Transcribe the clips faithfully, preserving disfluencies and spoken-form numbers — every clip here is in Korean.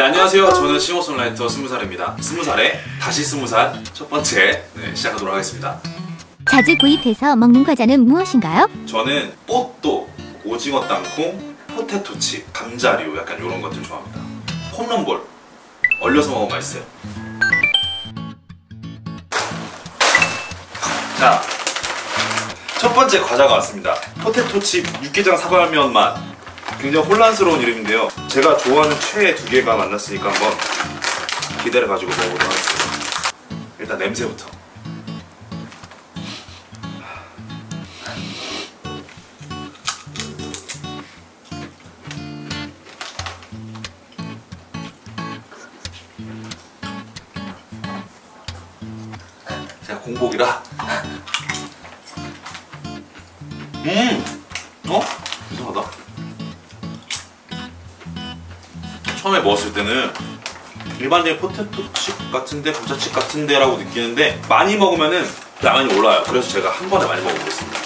안녕하세요. 저는 싱어송라이터 스무 살입니다. 스무 살에 다시 스무 살 첫 번째 네, 시작하도록 하겠습니다. 자주 구입해서 먹는 과자는 무엇인가요? 저는 뽀또, 오징어 땅콩, 포테토칩, 감자류 약간 이런 것들 좋아합니다. 홈런볼 얼려서 먹으면 맛있어요. 자, 첫 번째 과자가 왔습니다. 포테토칩 육개장 사발면 맛. 굉장히 혼란스러운 이름인데요. 제가 좋아하는 최애 두 개가 만났으니까 한번 기대를 가지고 먹어보도록 하겠습니다. 일단 냄새부터. 제가 공복이라. 음! 어? 이상하다. 처음에 먹었을 때는 일반적인 포테토칩 같은데, 감자칩 같은데 라고 느끼는데 많이 먹으면은 양이 올라요. 그래서 제가 한 번에 많이 먹어보겠습니다.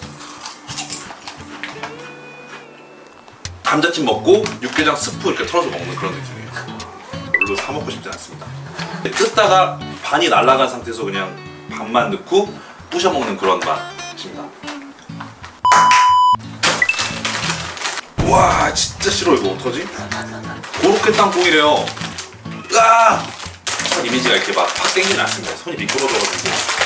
감자칩 먹고 육개장 스프 이렇게 털어서 먹는 그런 느낌이에요. 별로 사 먹고 싶지 않습니다. 뜯다가 반이 날아간 상태에서 그냥 반만 넣고 부셔 먹는 그런 맛입니다. 와, 진짜 싫어. 이거 어떡하지? 고로케 땅콩이래요. 으아! 첫 이미지가 이렇게 막 팍 땡기진 않습니다. 손이 미끄러져가지고.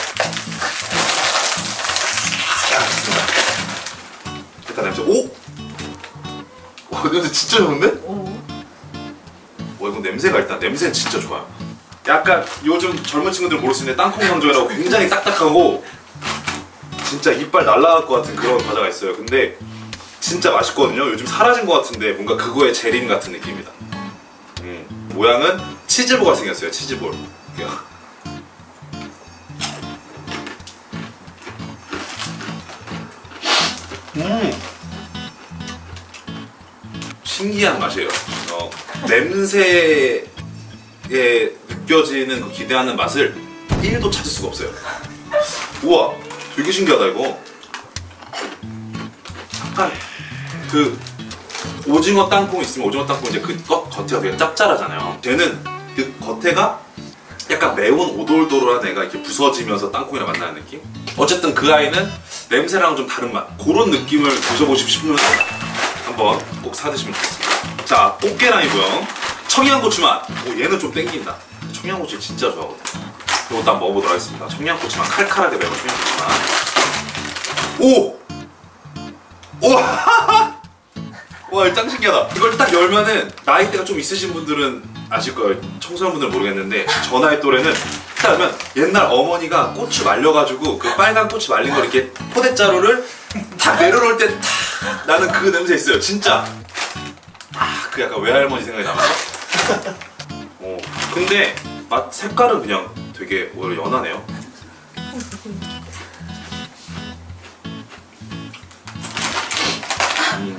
야, 좋습니다. 일단 냄새. 오! 와, 냄새 진짜 좋은데? 오. 와, 이거 냄새가 일단 냄새는 진짜 좋아요. 약간 요즘 젊은 친구들 모를 수 있는 땅콩 강정이라고 굉장히 딱딱하고 진짜 이빨 날라갈 것 같은 그런 과자가 있어요. 근데 진짜 맛있거든요. 요즘 사라진 것 같은데 뭔가 그거의 재림 같은 느낌입니다. 음. 모양은 치즈볼가 생겼어요. 치즈볼. 음. 신기한 맛이에요. 어, 냄새에 느껴지는 그 기대하는 맛을 일도 찾을 수가 없어요. 우와, 되게 신기하다 이거. 약간 그 오징어 땅콩 있으면 오징어 땅콩 이제 그 겉, 겉에가 되게 짭짤하잖아요. 쟤는 그 겉에가 약간 매운 오돌오돌한 애가 이렇게 부서지면서 땅콩이랑 만나는 느낌? 어쨌든 그 아이는 냄새랑 좀 다른 맛, 그런 느낌을 드셔보시고 싶으면 한번 꼭 사드시면 좋겠습니다. 자, 꽃게랑이고요. 청양고추 맛. 오, 얘는 좀 땡긴다. 청양고추 진짜 좋아하거든요. 이것도 한번 먹어보도록 하겠습니다. 청양고추 맛, 칼칼하게 매운 청양고추 맛. 오! 와! 와, 짱 신기하다. 이걸 딱 열면은 나이대가 좀 있으신 분들은 아실 거예요. 청소년분들은 모르겠는데 저 나이 또래는 딱 열면 옛날 어머니가 고추 말려가지고 그 빨간 고추 말린 거 이렇게 포대자루를 탁 내려놓을 때 탁 나는 그 냄새 있어요. 진짜. 아, 그 약간 외할머니 생각이 나면서. 어, 근데 맛 색깔은 그냥 되게 오히려 연하네요. 음.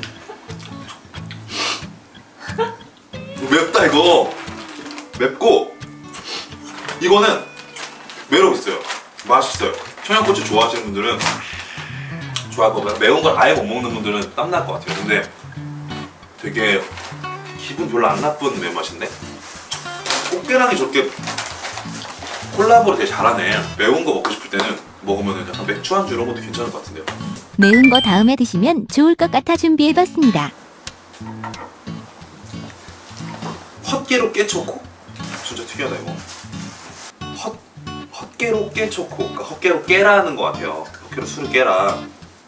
맵다 이거. 맵고 이거는 매력 있어요. 맛있어요. 청양고추 좋아하시는 분들은 좋아할 것 같아요. 매운 걸 아예 못 먹는 분들은 땀날 것 같아요. 근데 되게 기분 별로 안 나쁜 매운맛인데? 꽃게랑이 저렇게 콜라보를 되게 잘하네. 매운 거 먹고 싶을 때는 먹으면 약간 맥주 안주 이런 것도 괜찮을 것 같은데요. 매운 거 다음에 드시면 좋을 것 같아 준비해봤습니다. 헛개로 깨초코? 진짜 특이하다 이거. 헛, 헛개로 깨초코. 그러니까 헛개로 깨라는 것 같아요. 헛개로 술을 깨라.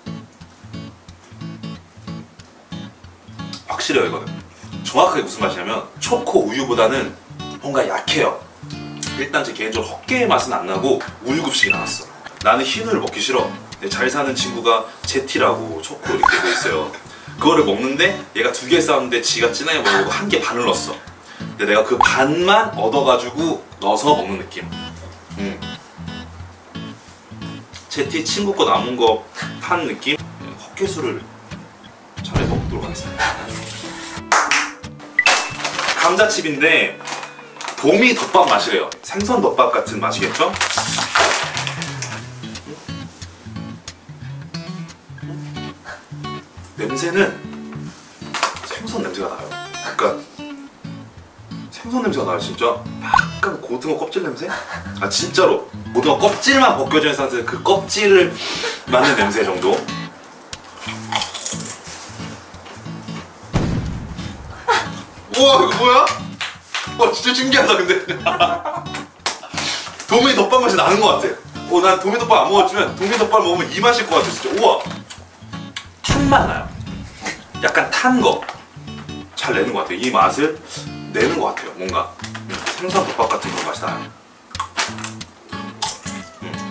확실해요 이거는. 정확하게 무슨 맛이냐면 초코 우유보다는 뭔가 약해요. 일단 제 개인적으로 헛개의 맛은 안 나고 우유급식이 나왔어. 나는 흰 우유를 먹기 싫어. 잘 사는 친구가 제티라고 초코 이렇게 돼 있어요. 그거를 먹는데 얘가 두 개 싸웠는데 지가 진하게 먹으려고 한 개 반을 넣었어. 근데 내가 그 반만 얻어가지고 넣어서 먹는 느낌. 음. 제티 친구 거 남은 거 탄 느낌? 헛개수를 잘 먹도록 하겠습니다. 감자칩인데 도미 덮밥 맛이래요. 생선 덮밥 같은 맛이겠죠? 냄새는 생선 냄새가 나요. 그러니까 생선 냄새가 나요 진짜. 약간 고등어 껍질 냄새? 아 진짜로 고등어 껍질만 벗겨진 상태에서 그 껍질을 맡는 냄새 정도? 우와 이거 뭐야? 와 진짜 신기하다 근데. 도미 덮밥 맛이 나는 것 같아. 어, 난 도미 덮밥 안 먹었지만 도미 덮밥 먹으면 이 맛일 것 같아 진짜. 우와 탄맛 나요. 약간 탄 거 잘 내는 것 같아요. 이 맛을 내는 것 같아요. 뭔가 생선 덮밥 같은 그런 맛이 나요. 음.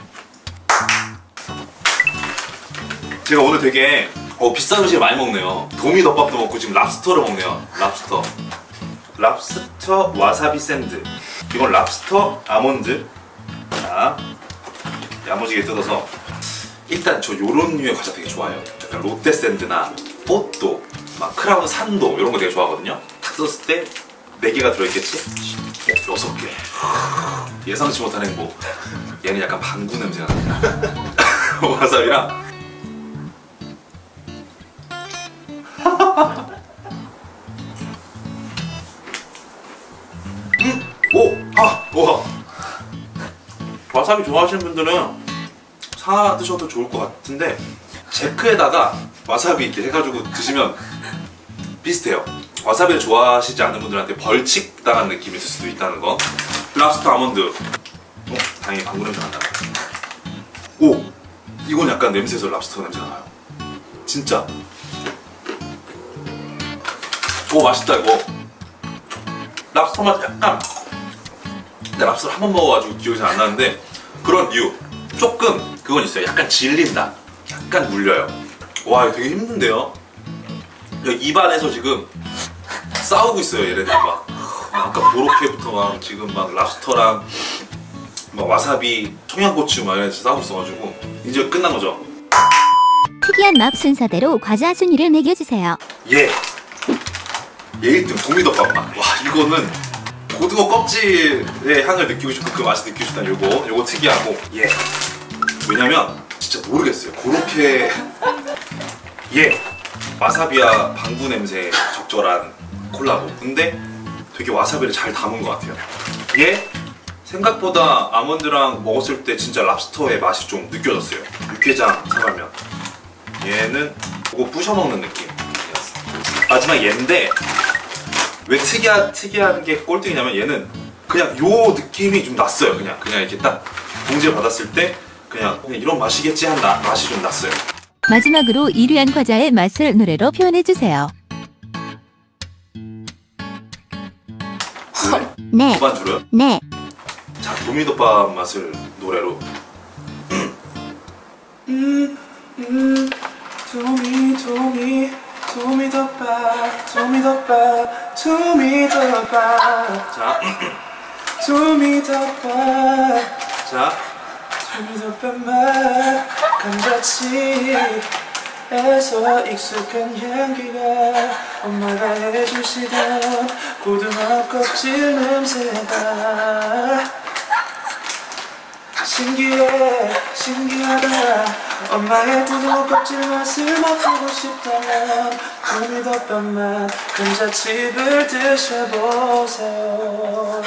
제가 오늘 되게 어, 비싼 음식을 많이 먹네요. 도미 덮밥도 먹고 지금 랍스터를 먹네요. 랍스터 랍스터 와사비 샌드. 이건 랍스터 아몬드. 자 야무지게 뜯어서 일단 저 요런 류의 과자 되게 좋아해요. 약간 롯데 샌드나 뽀또 막 크라운 산도 이런 거 되게 좋아하거든요. 탁 썼을 때 네 개가 들어있겠지? 어, 여섯 개. 예상치 못한 행복. 얘는 약간 방구 냄새가 나. 와사비랑 음! 오! 아! 와! 와사비 좋아하시는 분들은 사 드셔도 좋을 것 같은데 제크에다가 와사비 이렇게 해가지고 드시면 비슷해요. 와사비를 좋아하시지 않는 분들한테 벌칙 당한 느낌이 들 수도 있다는 거. 랍스터 아몬드. 어? 다행히 방구 냄새 안 나요. 오! 이건 약간 냄새에서 랍스터 냄새가 나요. 진짜. 오 맛있다 이거. 랍스터 맛 약간. 근데 랍스터를 한 번 먹어가지고 기억이 잘 안 나는데 그런 이유. 조금 그건 있어요. 약간 질린다. 약간 물려요. 와 이거 되게 힘든데요. 여기 입안에서 지금 싸우고 있어요 얘네들이 막. 아까 보로케부터 막 지금 막 랍스터랑 막 와사비, 청양고추 막 이런 싸우고 있어가지고 이제 끝난 거죠. 특이한 맛 순서대로 과자 순위를 매겨주세요. 예! 얘 일 등 도미덮밥 맛. 와 이거는 고등어 껍질의 향을 느끼고 싶고 그 맛을 느끼고 싶다는 요거 요거 특이하고 예. 왜냐면 진짜 모르겠어요. 그렇게 예! 와사비와 방구 냄새 적절한 콜라보. 근데 되게 와사비를 잘 담은 것 같아요. 얘 생각보다 아몬드랑 먹었을 때 진짜 랍스터의 맛이 좀 느껴졌어요. 육개장 사발면. 얘는 그거 부셔먹는 느낌이었어. 마지막 얘인데 왜 특이한, 특이한 게 꼴등이냐면 얘는 그냥 요 느낌이 좀 났어요. 그냥 그냥 이렇게 딱 봉지를 받았을 때 그냥, 그냥 이런 맛이겠지 한 나, 맛이 좀 났어요. 마지막으로 일 위한 과자의 맛을 노래로 표현해주세요. 네. 그만 줄여요? 네. 자, 도미덮밥 맛을 노래로. 음, 음, 도미, 도미, 도미덮밥, 도미덮밥, 도미덮밥. 자, 도미덮밥. 자, 도미덮밥 맛, 감자칩에서 익숙한 향기가 엄마가 해주시던 고등어 껍질 냄새가 신기해 신기하다. 엄마의 고등어 껍질 맛을 맛보고 싶다면 도미덮밥 맛 감자칩을 드셔보세요.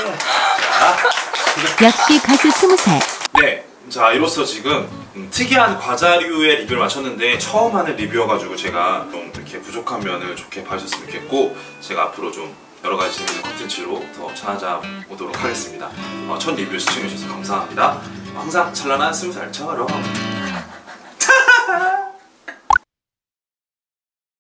역시 가수 스무 살. 네, 자 이로써 지금 음, 특이한 과자류의 리뷰를 마쳤는데 처음 하는 리뷰여가지고 제가 좀 이렇게 부족한 면을 좋게 봐주셨으면 좋겠고 제가 앞으로 좀 여러가지 재밌는 컨텐츠로 더 찾아오도록 하겠습니다. 어, 첫 리뷰 시청해주셔서 감사합니다. 항상 찬란한 스무 살처럼